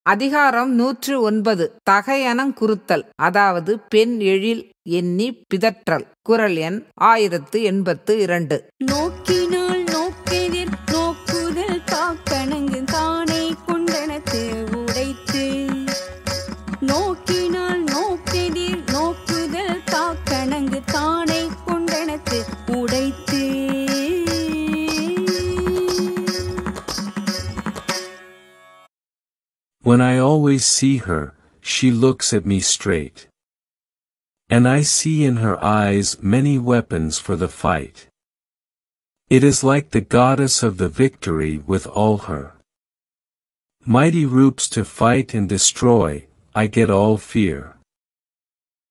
அதிகாரம் 109 தகையணங் குறுத்தல், அதாவது பெண் எழில் எண்ணி பிதற்றல். குறள் எண் 1082. நோக்கினால் நோக்கெதிர் நோக்குதல் தாக்கணங்கு தானே கொண்டனத்து உடைத்து. நோக்கினால் நோக்கெதிர் நோக்குதல் தாக்கணங்கு தானே கொண்டனத்து உடைத்து. When I always see her, she looks at me straight. And I see in her eyes many weapons for the fight. It is like the goddess of the victory with all her mighty roots to fight and destroy. I get all fear.